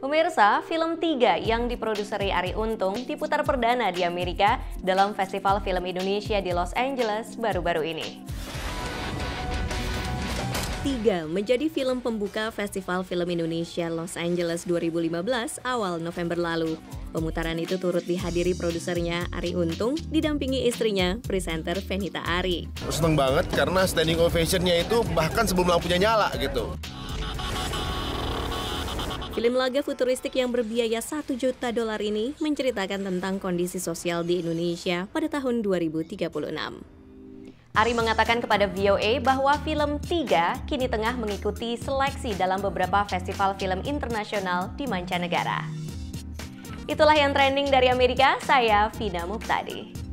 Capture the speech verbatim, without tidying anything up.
Pemirsa, film Tiga yang diproduseri Arie Untung diputar perdana di Amerika dalam Festival Film Indonesia di Los Angeles baru-baru ini. Tiga menjadi film pembuka Festival Film Indonesia Los Angeles dua ribu lima belas awal November lalu. Pemutaran itu turut dihadiri produsernya Arie Untung, didampingi istrinya, presenter Fenita Arie. Seneng banget karena standing ovation-nya itu bahkan sebelum lampunya nyala gitu. Film laga futuristik yang berbiaya satu juta dolar ini menceritakan tentang kondisi sosial di Indonesia pada tahun dua ribu tiga puluh enam. Arie mengatakan kepada V O A bahwa film Tiga kini tengah mengikuti seleksi dalam beberapa festival film internasional di mancanegara. Itulah yang trending dari Amerika, saya Vina Muptadi.